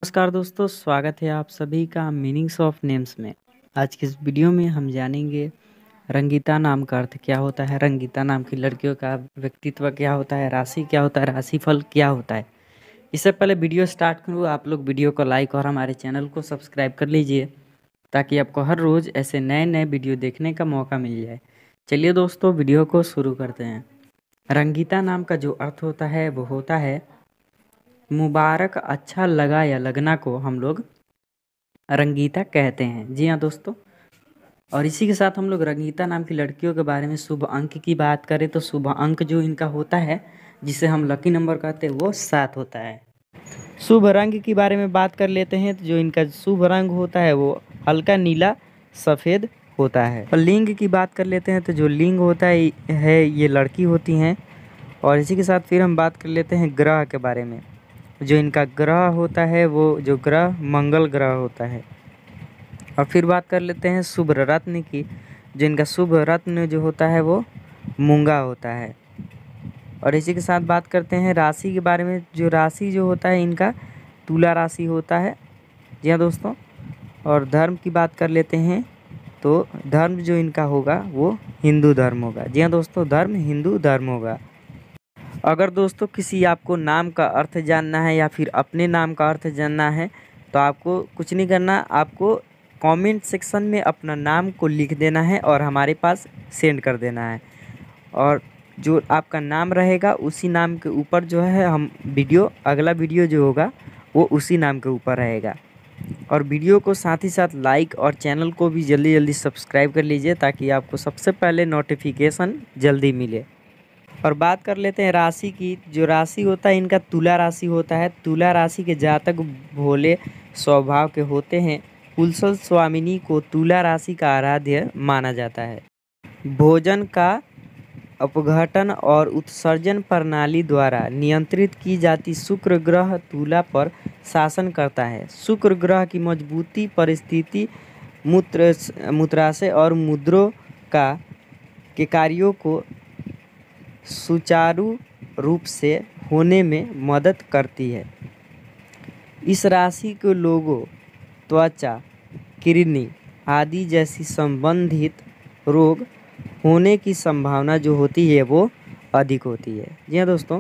नमस्कार दोस्तों, स्वागत है आप सभी का मीनिंग्स ऑफ नेम्स में। आज की इस वीडियो में हम जानेंगे रंगीता नाम का अर्थ क्या होता है, रंगीता नाम की लड़कियों का व्यक्तित्व क्या होता है, राशि क्या होता है, राशिफल क्या होता है। इससे पहले वीडियो स्टार्ट करूँ, आप लोग वीडियो को लाइक और हमारे चैनल को सब्सक्राइब कर लीजिए ताकि आपको हर रोज़ ऐसे नए नए वीडियो देखने का मौका मिल जाए। चलिए दोस्तों, वीडियो को शुरू करते हैं। रंगीता नाम का जो अर्थ होता है वो होता है मुबारक, अच्छा लगा या लगना को हम लोग रंगीता कहते हैं। जी हाँ दोस्तों, और इसी के साथ हम लोग रंगीता नाम की लड़कियों के बारे में शुभ अंक की बात करें तो शुभ अंक जो इनका होता है, जिसे हम लकी नंबर कहते हैं, वो 7 होता है। शुभ रंग के बारे में बात कर लेते हैं तो जो इनका शुभ रंग होता है वो हल्का नीला सफ़ेद होता है। और लिंग की बात कर लेते हैं तो जो लिंग होता है ये लड़की होती हैं। और इसी के साथ फिर हम बात कर लेते हैं ग्रह के बारे में। जो इनका ग्रह होता है वो जो ग्रह मंगल ग्रह होता है। और फिर बात कर लेते हैं शुभ रत्न की। जो इनका शुभ रत्न जो होता है वो मूंगा होता है। और इसी के साथ बात करते हैं राशि के बारे में। जो राशि जो होता है इनका तुला राशि होता है। जी हाँ दोस्तों, और धर्म की बात कर लेते हैं तो धर्म जो इनका होगा वो हिंदू धर्म होगा। जी हाँ दोस्तों, धर्म हिंदू धर्म होगा। अगर दोस्तों किसी आपको नाम का अर्थ जानना है या फिर अपने नाम का अर्थ जानना है तो आपको कुछ नहीं करना, आपको कमेंट सेक्शन में अपना नाम को लिख देना है और हमारे पास सेंड कर देना है। और जो आपका नाम रहेगा उसी नाम के ऊपर जो है हम अगला वीडियो जो होगा वो उसी नाम के ऊपर रहेगा। और वीडियो को साथ ही साथ लाइक और चैनल को भी जल्दी जल्दी सब्सक्राइब कर लीजिए ताकि आपको सबसे पहले नोटिफिकेशन जल्दी मिले। और बात कर लेते हैं राशि की। जो राशि होता है इनका तुला राशि होता है। तुला राशि के जातक भोले स्वभाव के होते हैं। कुलसल स्वामिनी को तुला राशि का आराध्य माना जाता है। भोजन का अपघटन और उत्सर्जन प्रणाली द्वारा नियंत्रित की जाती शुक्र ग्रह तुला पर शासन करता है। शुक्र ग्रह की मजबूती परिस्थिति मूत्राशय और मुद्रों के कार्यों को सुचारू रूप से होने में मदद करती है। इस राशि के लोगों त्वचा, किडनी आदि जैसी संबंधित रोग होने की संभावना जो होती है वो अधिक होती है। जी हाँ दोस्तों,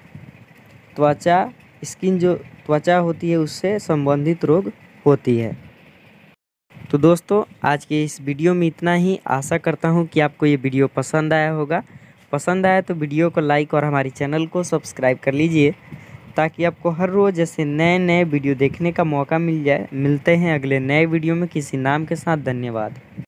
जो त्वचा होती है उससे संबंधित रोग होती है। तो दोस्तों आज के इस वीडियो में इतना ही। आशा करता हूँ कि आपको ये वीडियो पसंद आया होगा। पसंद आया तो वीडियो को लाइक और हमारे चैनल को सब्सक्राइब कर लीजिए ताकि आपको हर रोज़ ऐसे नए नए वीडियो देखने का मौका मिल जाए। मिलते हैं अगले नए वीडियो में किसी नाम के साथ। धन्यवाद।